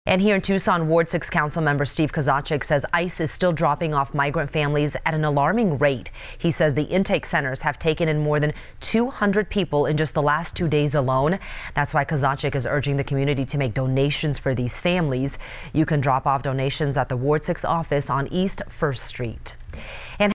And here in Tucson, Ward 6 council member Steve Kozachik says ICE is still dropping off migrant families at an alarming rate. He says the intake centers have taken in more than 200 people in just the last 2 days alone. That's why Kozachik is urging the community to make donations for these families. You can drop off donations at the Ward 6 office on East 1st Street. And